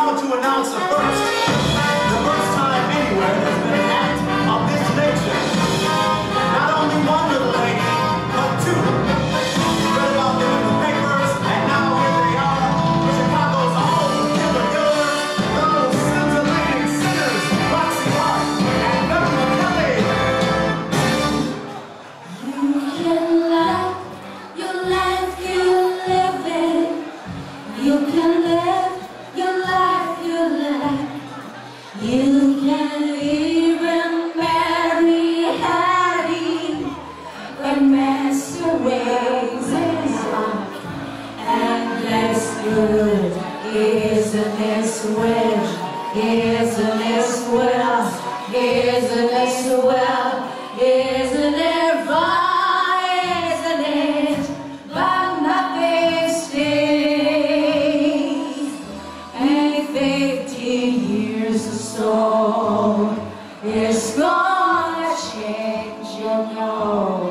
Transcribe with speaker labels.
Speaker 1: proud to announce the first time anywhere there's been an act of this nature. Not only one little lady, but two. Read about them in the papers, and now here they are. Chicago's own killer killers, those scintillating sinners, Roxy Hart and Velma Kelly.
Speaker 2: You can live your life, you live it. You can live your life, you live. You can even marry Hattie, but master ways is like, and that's good. Isn't this well? Isn't this well? Isn't this well? Isn't it fine? Isn't it? But nothing stays. And 50 years or so, it's gonna change, you know.